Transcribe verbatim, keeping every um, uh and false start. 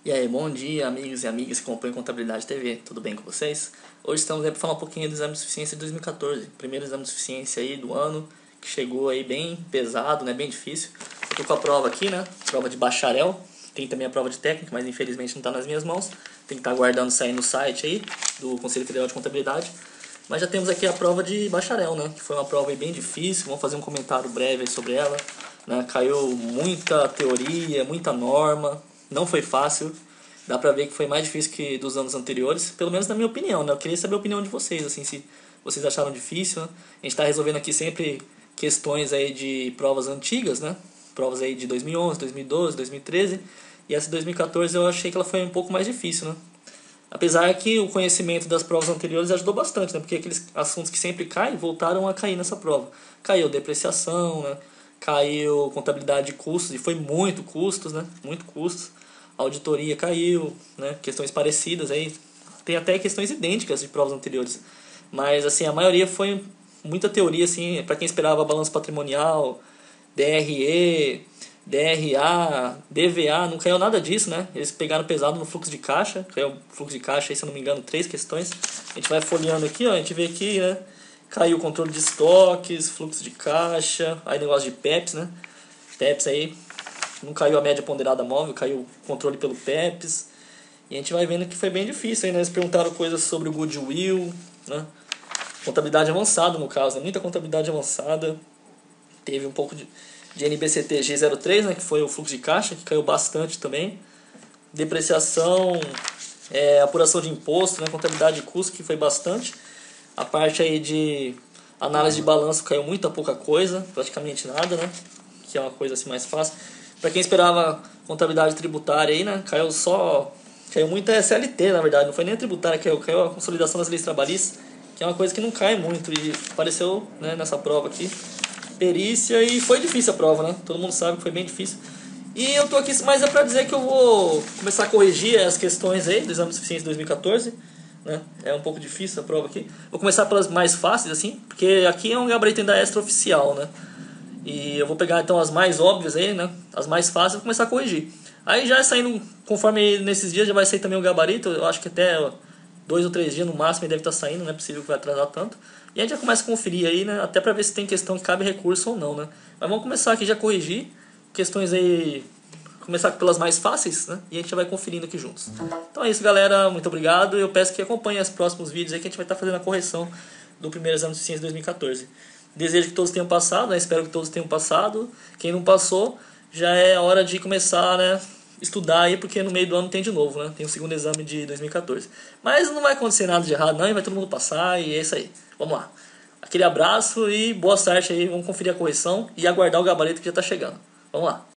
E aí, bom dia, amigos e amigas que acompanham Contabilidade T V, tudo bem com vocês? Hoje estamos aí para falar um pouquinho do exame de suficiência de dois mil e quatorze, primeiro exame de suficiência aí do ano, que chegou aí bem pesado, né, bem difícil. Eu tô com a prova aqui, né, prova de bacharel, tem também a prova de técnica, mas infelizmente não está nas minhas mãos, tem que estar aguardando sair no site aí do Conselho Federal de Contabilidade. Mas já temos aqui a prova de bacharel, né, que foi uma prova aí bem difícil, vamos fazer um comentário breve aí sobre ela, né, caiu muita teoria, muita norma. Não foi fácil, dá pra ver que foi mais difícil que dos anos anteriores, pelo menos na minha opinião, né? Eu queria saber a opinião de vocês, assim, se vocês acharam difícil, né? A gente tá resolvendo aqui sempre questões aí de provas antigas, né? Provas aí de dois mil e onze, dois mil e doze, dois mil e treze, e essa de dois mil e quatorze eu achei que ela foi um pouco mais difícil, né? Apesar que o conhecimento das provas anteriores ajudou bastante, né? Porque aqueles assuntos que sempre caem voltaram a cair nessa prova. Caiu depreciação, né? Caiu contabilidade de custos, e foi muito custos, né? Muito custos. Auditoria caiu, né? Questões parecidas aí. Tem até questões idênticas de provas anteriores. Mas assim, a maioria foi muita teoria assim, para quem esperava balanço patrimonial, D R E, D R A, D V A, não caiu nada disso, né? Eles pegaram pesado no fluxo de caixa, caiu fluxo de caixa aí, se eu não me engano, três questões. A gente vai folheando aqui, ó, a gente vê aqui, né? Caiu o controle de estoques, fluxo de caixa, aí negócio de P E P S, né? P E P S aí, não caiu a média ponderada móvel, caiu o controle pelo P E P S. E a gente vai vendo que foi bem difícil aí, né? Eles perguntaram coisas sobre o goodwill, né? Contabilidade avançada no caso, né? Muita contabilidade avançada. Teve um pouco de, de N B C T G zero três, né? Que foi o fluxo de caixa, que caiu bastante também. Depreciação, é, apuração de imposto, né? Contabilidade de custo, que foi bastante. A parte aí de análise de balanço caiu muita pouca coisa, praticamente nada, né? Que é uma coisa assim mais fácil. Para quem esperava contabilidade tributária aí, né? Caiu só, caiu muita S L T, na verdade, não foi nem a tributária, caiu, caiu a consolidação das leis trabalhistas, que é uma coisa que não cai muito e apareceu, né, nessa prova aqui. Perícia, e foi difícil a prova, né? Todo mundo sabe que foi bem difícil. E eu tô aqui, mas é para dizer que eu vou começar a corrigir as questões aí do exame de suficiência de dois mil e quatorze. Né? É um pouco difícil a prova aqui. Vou começar pelas mais fáceis, assim, porque aqui é um gabarito ainda extraoficial, né? E eu vou pegar então as mais óbvias aí, né? As mais fáceis e vou começar a corrigir. Aí já saindo, conforme nesses dias já vai sair também o gabarito, eu acho que até dois ou três dias no máximo ele deve estar saindo, não é possível que vai atrasar tanto. E a gente já começa a conferir aí, né? Até pra ver se tem questão que cabe recurso ou não, né? Mas vamos começar aqui já a corrigir questões aí. Começar pelas mais fáceis, né? E a gente já vai conferindo aqui juntos. Então é isso, galera. Muito obrigado. Eu peço que acompanhem os próximos vídeos aí que a gente vai estar fazendo a correção do primeiro exame de suficiência de dois mil e quatorze. Desejo que todos tenham passado, né? Espero que todos tenham passado. Quem não passou, já é hora de começar, né? Estudar aí, porque no meio do ano tem de novo, né? Tem o segundo exame de dois mil e quatorze. Mas não vai acontecer nada de errado, não. E vai todo mundo passar e é isso aí. Vamos lá. Aquele abraço e boa sorte aí. Vamos conferir a correção e aguardar o gabarito que já está chegando. Vamos lá.